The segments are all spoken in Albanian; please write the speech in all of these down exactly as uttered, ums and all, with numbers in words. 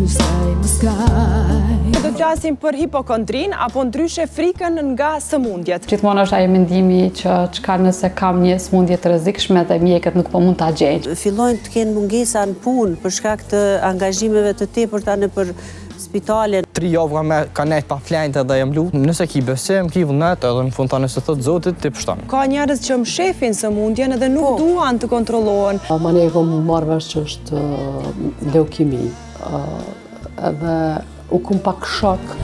Do të flasim për hipokondrin apo ndryshe frikën nga sëmundjet. Gjithmonë është ai mendimi që çka nëse kam një sëmundje të rrezikshme dhe mjekët nuk po mund ta gjejnë. Fillojnë të kenë mungesa në punë për shkak të angazhimeve të tepërta nëpër spitale. Tri javë me kanet pa flajtë dhe jam lutë. Nëse ki besim, ki vullnet, edhe në fund ta nëse thot Zotit, ti pështon. Ka njerëz që mshefin sëmundjen edhe nuk duan të kontrollohen. Mane e kom marrë vesh që është leukemi. Edhe u kum pak shok.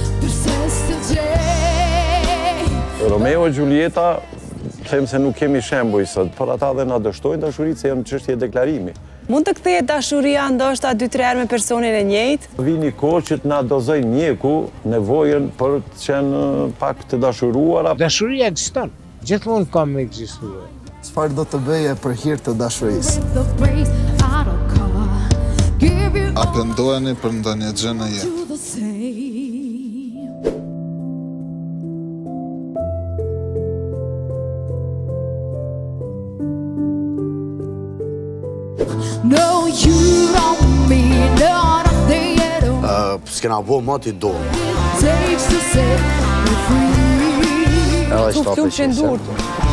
Romeo e Gjulieta, them se nuk kemi shembuj sot, por ata dhe na dështojnë dashuritë se janë çështje deklarimi. Mund të kthehet dashuria ndoshta dy tre herë me personin e njëjtë? Vini kohë që të na dozoj mjeku nevojën për të qenë pak të dashuruara. Dashuria ekziston, gjithmonë ka me ekzistuar. Çfarë do të bëje për hir të dashurisë? A pendoheni për ndonjë gjë në jetë? S'kena bo ma t'i do. Cuk, cuk që ndurë.